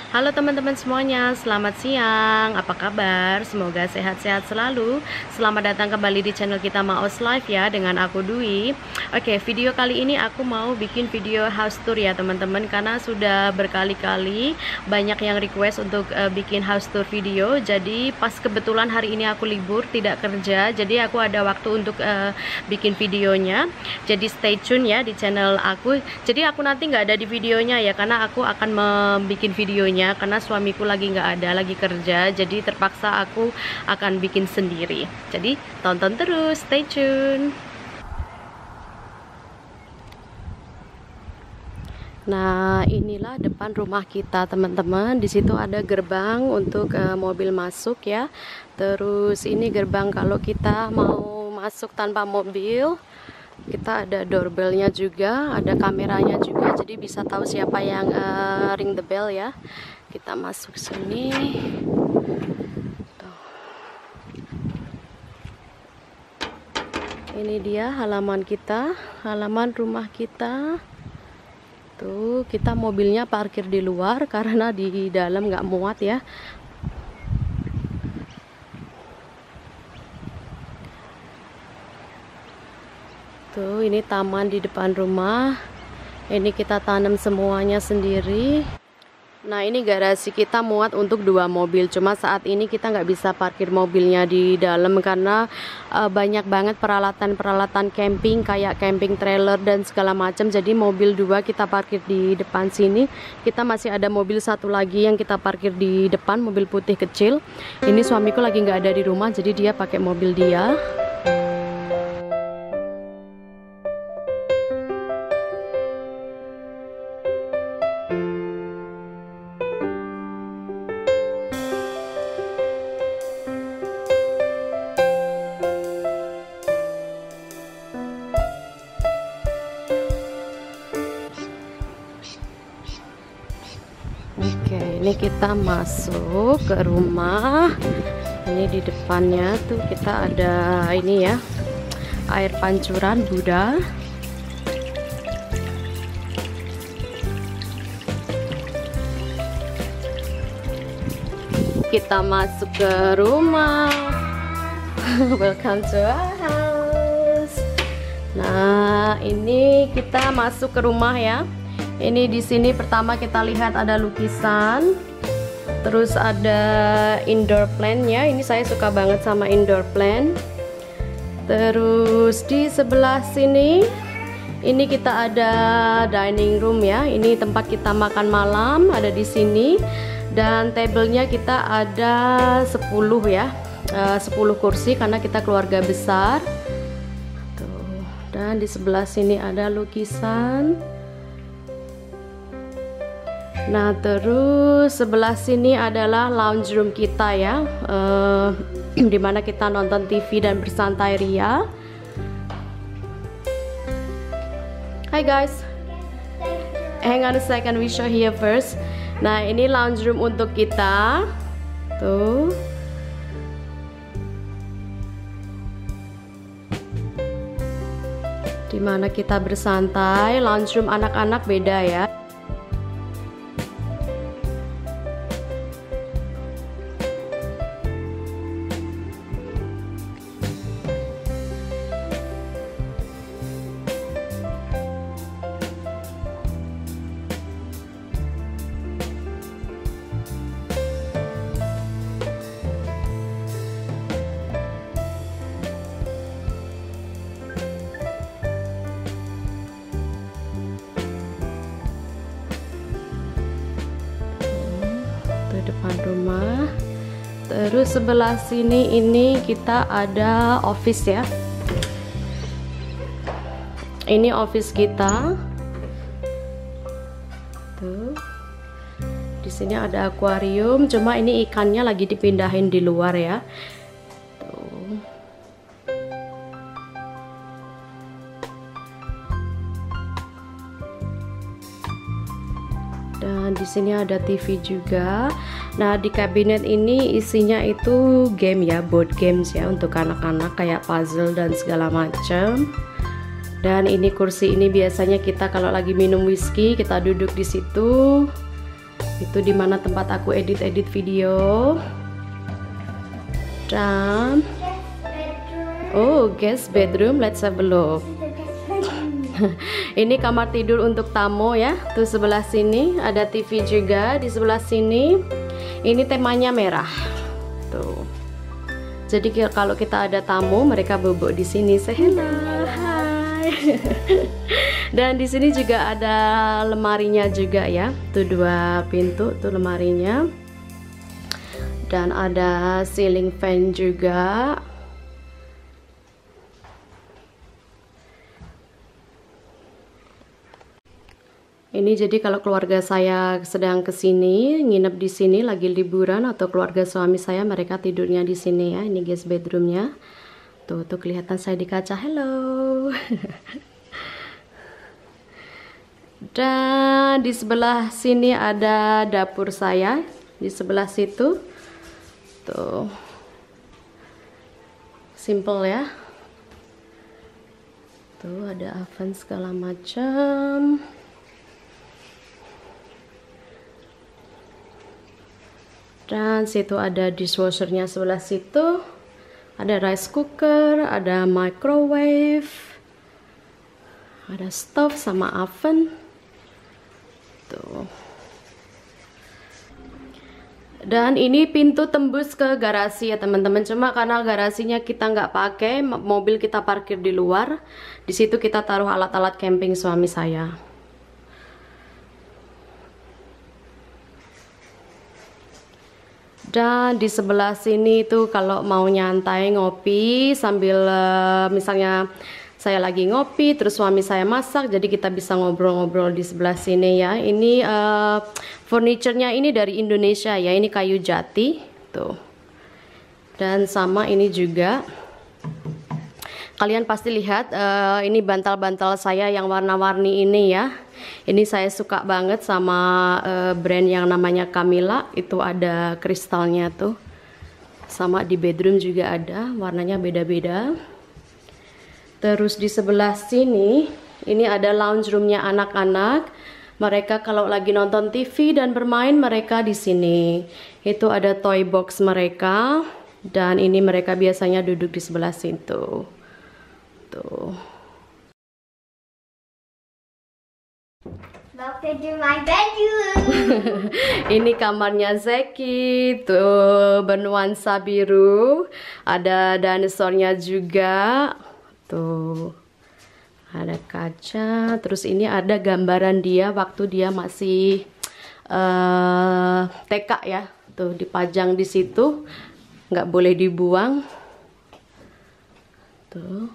Halo teman-teman semuanya, selamat siang. Apa kabar? Semoga sehat-sehat selalu. Selamat datang kembali di channel kita Maos Live ya, dengan aku Dwi. Oke, video kali ini aku mau bikin video house tour ya teman-teman, karena sudah berkali-kali banyak yang request untuk bikin house tour video. Jadi pas kebetulan hari ini aku libur, tidak kerja, jadi aku ada waktu untuk bikin videonya. Jadi stay tune ya di channel aku. Jadi aku nanti nggak ada di videonya ya, karena aku akan membuat videonya karena suamiku lagi nggak ada, lagi kerja, jadi terpaksa aku akan bikin sendiri. Jadi tonton terus, stay tune. Nah, inilah depan rumah kita teman-teman. Di situ ada gerbang untuk mobil masuk ya. Terus ini gerbang kalau kita mau masuk tanpa mobil. Kita ada doorbellnya juga, ada kameranya juga, jadi bisa tahu siapa yang ring the bell ya. Kita masuk sini. Tuh. Ini dia halaman kita, halaman rumah kita. Tuh, kita mobilnya parkir di luar karena di dalam nggak muat ya. Tuh, ini taman di depan rumah. Ini kita tanam semuanya sendiri. Nah, ini garasi kita muat untuk 2 mobil. Cuma saat ini kita nggak bisa parkir mobilnya di dalam karena banyak banget peralatan-peralatan camping kayak camping trailer dan segala macam. Jadi mobil 2 kita parkir di depan sini. Kita masih ada mobil 1 lagi yang kita parkir di depan, mobil putih kecil. Ini suamiku lagi nggak ada di rumah, jadi dia pakai mobil dia. Oke, ini kita masuk ke rumah. Ini di depannya tuh kita ada ini ya, air pancuran Buddha. Kita masuk ke rumah. Welcome to our house. Nah, ini kita masuk ke rumah ya. Ini di sini pertama kita lihat ada lukisan, terus ada indoor plant ya. Ini saya suka banget sama indoor plant. Terus di sebelah sini, ini kita ada dining room ya. Ini tempat kita makan malam, ada di sini. Dan tablenya kita ada 10 ya, 10 kursi karena kita keluarga besar. Tuh. Dan di sebelah sini ada lukisan. Nah, terus sebelah sini adalah lounge room kita ya, dimana kita nonton TV dan bersantai ria. Hi guys, hang on a second, we show here first. Nah, ini lounge room untuk kita, tuh. Dimana kita bersantai. Lounge room anak-anak beda ya. Depan rumah. Terus sebelah sini ini kita ada office ya. Ini office kita. Tuh. Di sini ada akuarium, cuma ini ikannya lagi dipindahin di luar ya. Tuh. Dan di sini ada TV juga. Nah, di kabinet ini isinya itu game ya, board games ya untuk anak-anak kayak puzzle dan segala macam. Dan ini kursi ini biasanya kita kalau lagi minum whisky kita duduk di situ. Itu dimana tempat aku edit video. Dan oh, guest bedroom, let's have a look. Ini kamar tidur untuk tamu ya. Tuh sebelah sini ada TV juga, di sebelah sini. Ini temanya merah. Tuh. Jadi kalau kita ada tamu, mereka bobok di sini. Say hello. Hai. Dan di sini juga ada lemarinya juga ya. Tuh 2 pintu tuh lemarinya. Dan ada ceiling fan juga. Ini jadi kalau keluarga saya sedang kesini, nginep di sini lagi liburan, atau keluarga suami saya, mereka tidurnya di sini ya. Ini guest bedroomnya. Tuh kelihatan saya di kaca. Hello. Dan di sebelah sini ada dapur saya. Di sebelah situ. Tuh. Simple ya. Tuh ada oven segala macam. Dan situ ada dishwashernya sebelah situ. Ada rice cooker, ada microwave, ada stove sama oven. Tuh. Dan ini pintu tembus ke garasi ya teman-teman. Cuma karena garasinya kita nggak pakai, mobil kita parkir di luar. Di situ kita taruh alat-alat camping suami saya. Dan di sebelah sini tuh kalau mau nyantai ngopi sambil misalnya saya lagi ngopi terus suami saya masak, jadi kita bisa ngobrol-ngobrol di sebelah sini ya. Ini furniturnya ini dari Indonesia ya, ini kayu jati tuh. Dan sama ini juga kalian pasti lihat ini bantal-bantal saya yang warna-warni ini ya. Ini saya suka banget sama brand yang namanya Camilla. Itu ada kristalnya tuh. Sama di bedroom juga ada, warnanya beda-beda. Terus di sebelah sini ini ada lounge roomnya anak-anak. Mereka kalau lagi nonton TV dan bermain, mereka di sini. Itu ada toy box mereka. Dan ini mereka biasanya duduk di sebelah situ. Tuh. Welcome to my bedroom. Ini kamarnya Zeki, tuh bernuansa biru. Ada dinosaurnya juga. Tuh. Ada kaca. Terus ini ada gambaran dia waktu dia masih TK ya. Tuh dipajang di situ. Nggak boleh dibuang. Tuh.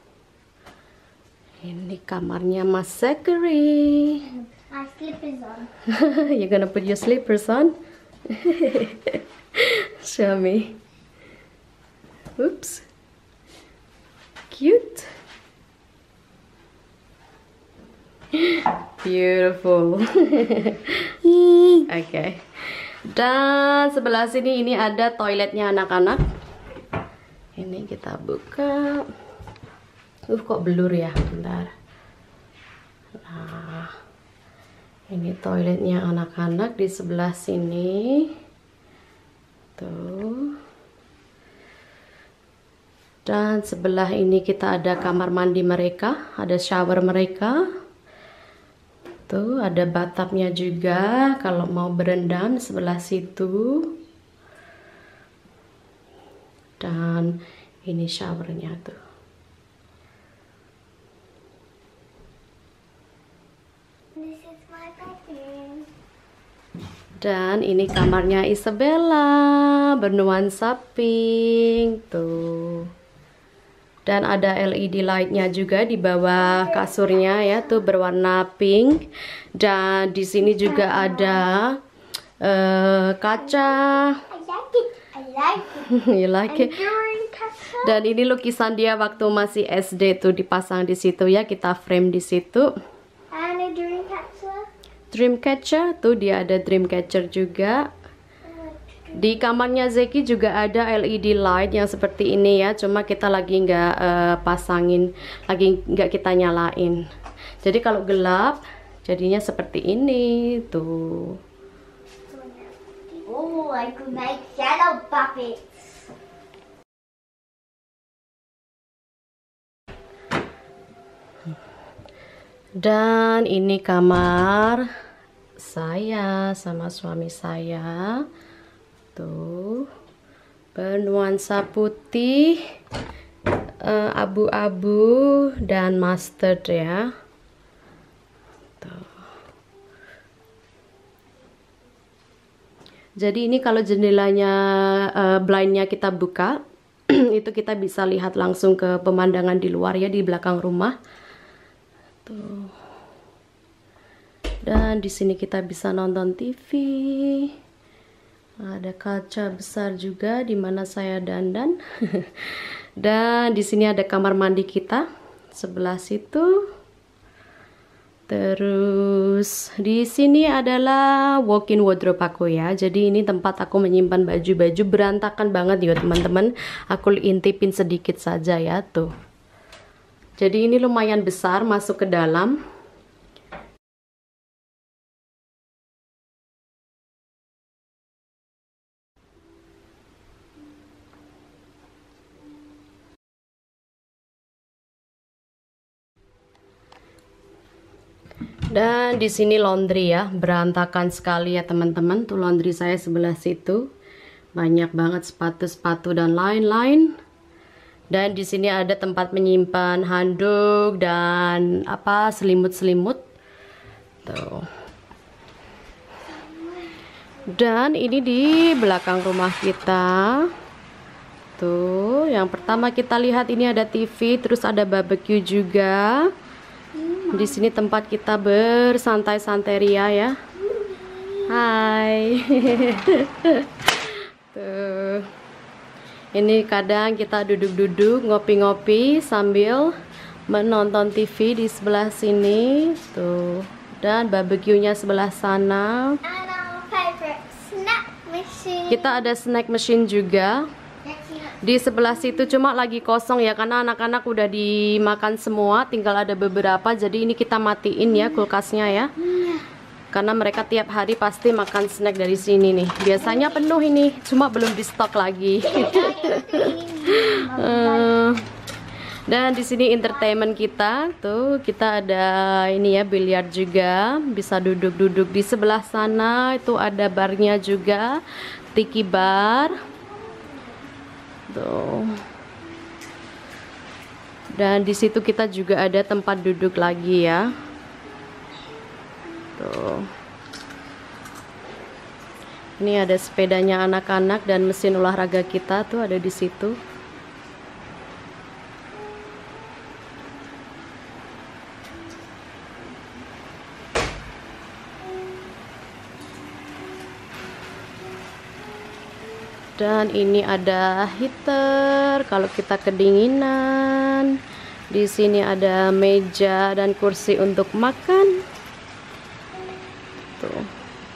Ini kamarnya Mas Zachary. My slippers on. You're gonna put your slippers on? Show me. Oops. Cute. Beautiful. Okay. Dan sebelah sini ini ada toiletnya anak-anak. Ini kita buka. Kok blur ya, bentar. Nah, ini toiletnya anak-anak di sebelah sini. Tuh. Dan sebelah ini kita ada kamar mandi mereka, ada shower mereka. Tuh, ada bathtubnya juga kalau mau berendam sebelah situ. Dan ini showernya tuh. Dan ini kamarnya Isabella, bernuansa pink tuh. Dan ada LED lightnya juga di bawah kasurnya ya, tuh berwarna pink. Dan di sini juga ada kaca. I like it. I like it. You like it? Drawing castle. Dan ini lukisan dia waktu masih SD tuh dipasang di situ ya, kita frame di situ. And a drawing castle. Dreamcatcher tuh dia ada Dreamcatcher juga. Di kamarnya Zeki juga ada LED light yang seperti ini ya, cuma kita lagi nggak pasangin, lagi nggak kita nyalain. Jadi kalau gelap jadinya seperti ini tuh. I could make yellow puppets. Dan ini kamar saya sama suami saya. Tuh, bernuansa putih, abu-abu dan mustard ya. Tuh. Jadi ini kalau jendelanya blindnya kita buka, itu kita bisa lihat langsung ke pemandangan di luar ya, di belakang rumah. Tuh. Dan di sini kita bisa nonton TV. Ada kaca besar juga di mana saya dandan. Dan di sini ada kamar mandi kita sebelah situ. Terus di sini adalah walk-in wardrobe aku ya. Jadi ini tempat aku menyimpan baju-baju, berantakan banget ya teman-teman. Aku intipin sedikit saja ya tuh. Jadi ini lumayan besar masuk ke dalam. Dan di sini laundry ya, berantakan sekali ya teman-teman. Tuh laundry saya sebelah situ. Banyak banget sepatu-sepatu dan lain-lain. Dan di sini ada tempat menyimpan handuk dan apa selimut-selimut. Tuh. Dan ini di belakang rumah kita. Tuh, yang pertama kita lihat ini ada TV, terus ada barbecue juga. Di sini tempat kita bersantai-santai ria ya. Hai. Tuh. Ini kadang kita duduk-duduk ngopi-ngopi sambil menonton TV di sebelah sini. Tuh. Dan barbeque-nya sebelah sana. And our favorite snack machine. Kita ada snack machine juga. Di sebelah situ cuma lagi kosong ya, karena anak-anak udah dimakan semua, tinggal ada beberapa. Jadi ini kita matiin ya kulkasnya ya, karena mereka tiap hari pasti makan snack dari sini nih. Biasanya penuh ini, cuma belum di stok lagi. Dan di sini entertainment kita tuh, kita ada ini ya, biliar juga, bisa duduk-duduk. Di sebelah sana itu ada barnya juga, tiki bar. Tuh. Dan di situ kita juga ada tempat duduk lagi ya. Tuh. Ini ada sepedanya anak-anak dan mesin olahraga kita tuh ada di situ. Dan ini ada heater kalau kita kedinginan. Di sini ada meja dan kursi untuk makan. Tuh.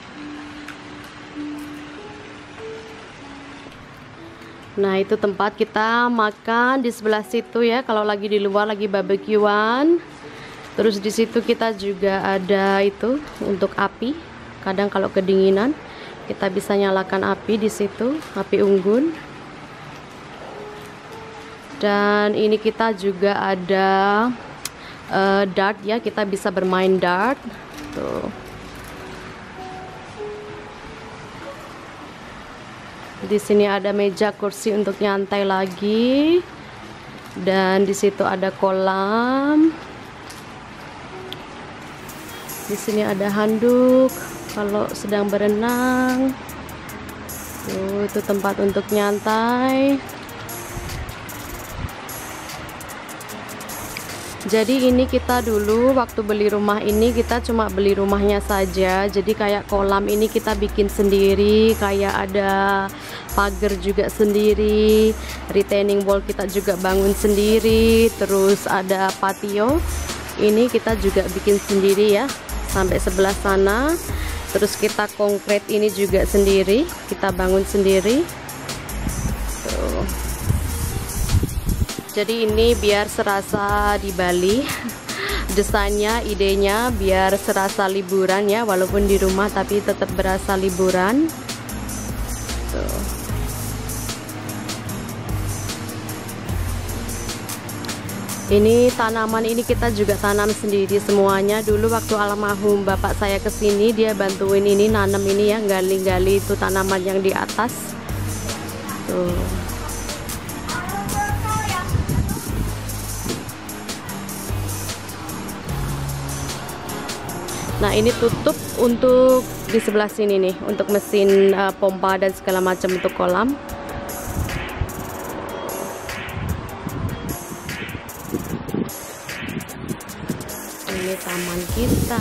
Nah, itu tempat kita makan di sebelah situ ya, kalau lagi di luar lagi barbekyuan. Terus di situ kita juga ada itu untuk api. Kadang kalau kedinginan kita bisa nyalakan api di situ, api unggun. Dan ini kita juga ada dart ya, kita bisa bermain dart. Tuh. Di sini ada meja kursi untuk nyantai lagi. Dan di situ ada kolam. Di sini ada handuk kalau sedang berenang. Tuh, itu tempat untuk nyantai. Jadi ini kita dulu waktu beli rumah ini, kita cuma beli rumahnya saja. Jadi kayak kolam ini kita bikin sendiri, kayak ada pagar juga sendiri, retaining wall kita juga bangun sendiri, terus ada patio ini kita juga bikin sendiri ya, sampai sebelah sana. Terus kita konkret ini juga sendiri, kita bangun sendiri. Tuh. Jadi ini biar serasa di Bali. Desainnya, idenya biar serasa liburan ya, walaupun di rumah tapi tetap berasa liburan. Tuh. Ini tanaman ini kita juga tanam sendiri semuanya. Dulu waktu almarhum bapak saya kesini, dia bantuin ini nanam ini ya, gali-gali itu tanaman yang di atas. Tuh. Nah ini tutup untuk di sebelah sini nih, untuk mesin pompa dan segala macam untuk kolam. Ini taman kita.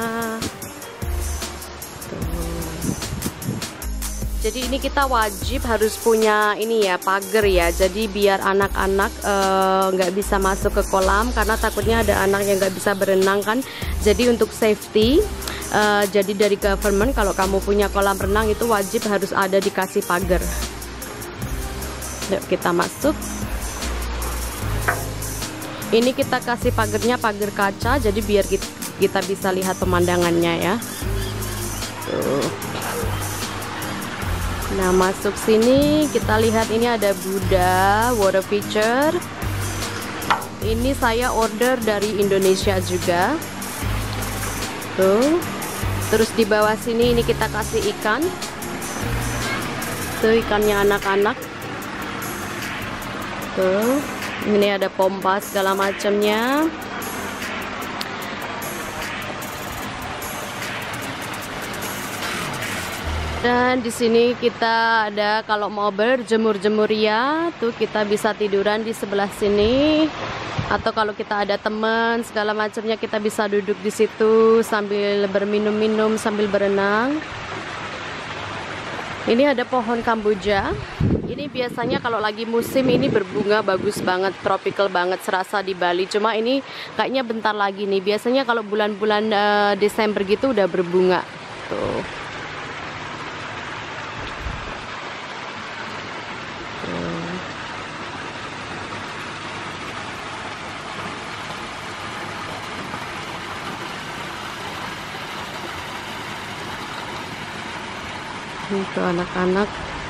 Tuh. Jadi ini kita wajib harus punya ini ya, pagar ya. Jadi biar anak-anak nggak bisa masuk ke kolam karena takutnya ada anak yang nggak bisa berenang kan. Jadi untuk safety, jadi dari government kalau kamu punya kolam renang itu wajib harus ada dikasih pagar. Yuk kita masuk. Ini kita kasih pagarnya pagar kaca, jadi biar kita bisa lihat pemandangannya ya. Tuh. Nah masuk sini kita lihat ini ada Buddha water feature. Ini saya order dari Indonesia juga. Tuh. Terus di bawah sini ini kita kasih ikan. Tuh ikannya anak-anak. Tuh. Ini ada pompa segala macamnya. Dan di sini kita ada kalau mau berjemur-jemur ya, tuh kita bisa tiduran di sebelah sini. Atau kalau kita ada teman segala macamnya kita bisa duduk di situ sambil berminum-minum sambil berenang. Ini ada pohon kamboja. Ini biasanya kalau lagi musim ini berbunga bagus banget, tropical banget, serasa di Bali. Cuma ini kayaknya bentar lagi nih. Biasanya kalau bulan-bulan Desember gitu udah berbunga. Tuh. Itu anak-anak.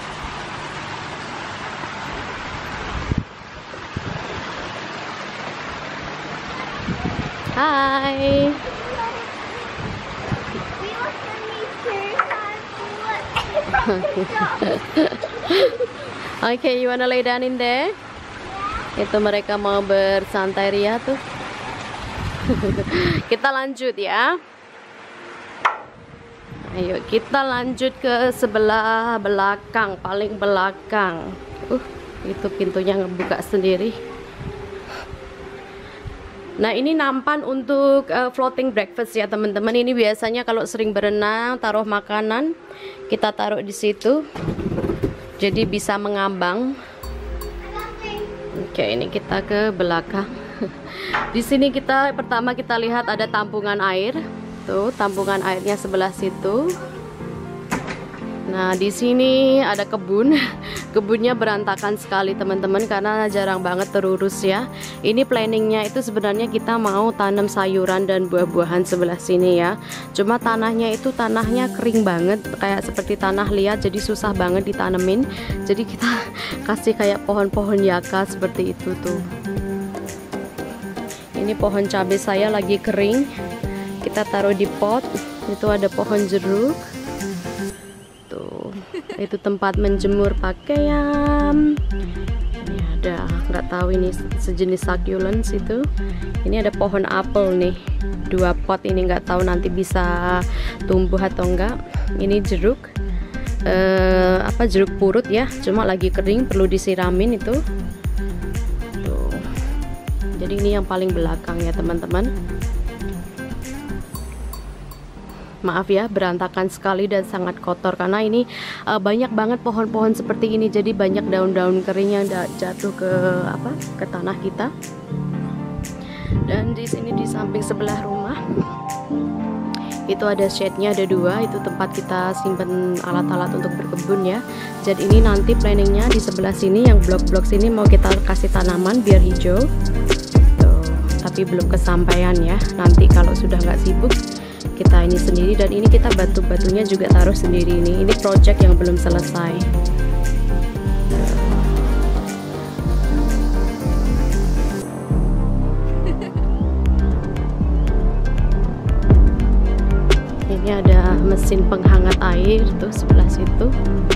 Hai. Okay, you wanna lay down in there? Itu mereka mau bersantai ria tuh. Kita lanjut ya. Ayo kita lanjut ke sebelah belakang, paling belakang. Itu pintunya ngebuka sendiri. Nah ini nampan untuk floating breakfast ya teman-teman. Ini biasanya kalau sering berenang taruh makanan kita taruh di situ, jadi bisa mengambang. Oke ini kita ke belakang. Di sini pertama kita lihat ada tampungan air. Tuh tampungan airnya sebelah situ. Nah di sini ada kebun. Kebunnya berantakan sekali teman-teman karena jarang banget terurus ya. Ini planningnya itu sebenarnya kita mau tanam sayuran dan buah-buahan sebelah sini ya. Cuma tanahnya itu tanahnya kering banget, kayak seperti tanah liat, jadi susah banget ditanemin. Jadi kita kasih kayak pohon-pohon yaka seperti itu tuh. Ini pohon cabai saya lagi kering. Kita taruh di pot. Itu ada pohon jeruk. Tuh, itu tempat menjemur pakaian. Ini ada, nggak tahu ini sejenis succulents itu. Ini ada pohon apel nih. 2 pot ini nggak tahu nanti bisa tumbuh atau enggak. Ini jeruk. Jeruk purut ya. Cuma lagi kering, perlu disiramin itu. Tuh. Jadi ini yang paling belakang ya teman-teman. Maaf ya berantakan sekali dan sangat kotor karena ini banyak banget pohon-pohon seperti ini, jadi banyak daun-daun kering yang jatuh ke tanah kita. Dan di sini di samping sebelah rumah itu ada shade-nya, ada 2, itu tempat kita simpen alat-alat untuk berkebun ya. Jadi ini nanti planningnya di sebelah sini yang blok-blok sini mau kita kasih tanaman biar hijau. Tuh, tapi belum kesampaian ya. Nanti kalau sudah nggak sibuk kita ini sendiri, dan ini kita batu-batunya juga taruh sendiri. Ini project yang belum selesai. Ini ada mesin penghangat air tuh sebelah situ.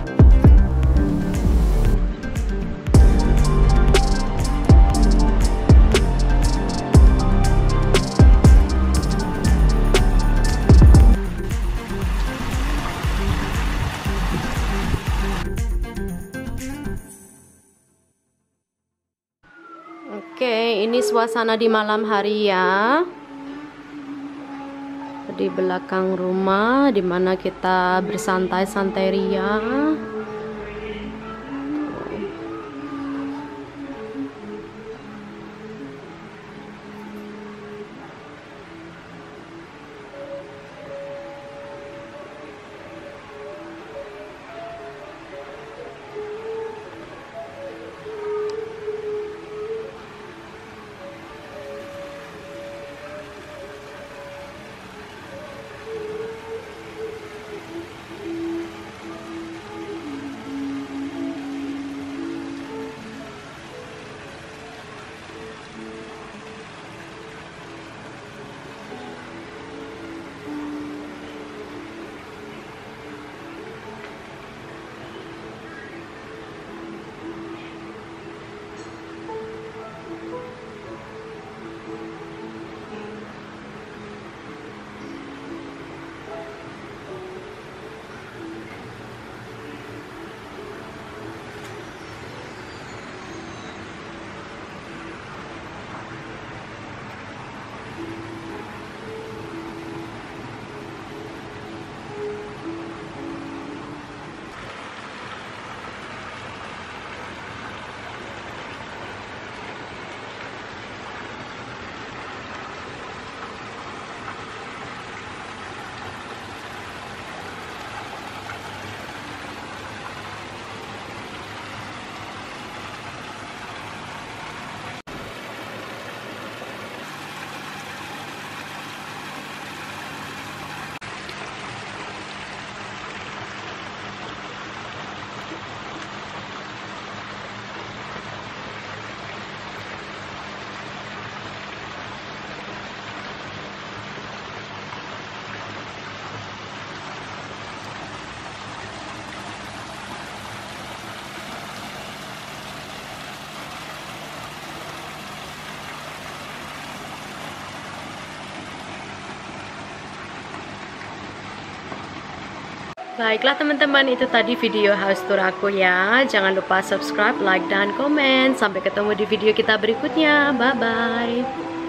Oke, ini suasana di malam hari ya. Di belakang rumah dimana kita bersantai-santai ria. Baiklah teman-teman, itu tadi video house tour aku ya. Jangan lupa subscribe, like, dan komen. Sampai ketemu di video kita berikutnya. Bye-bye.